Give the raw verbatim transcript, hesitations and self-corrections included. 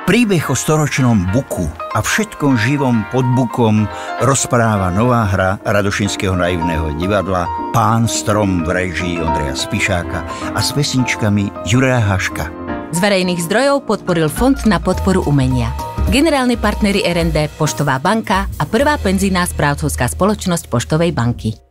Príbeh o storočnom buku a všetkom živom pod bukom rozpráva nová hra Radošinského naivného divadla Pán Strom v réžii Ondreja Spišáka a s pesničkami Juraja Haška. Z verejných zdrojov podporil Fond na podporu umenia. Generálni partneri er en dé Poštová banka a prvá penzijná správcovská spoločnosť Poštovej banky.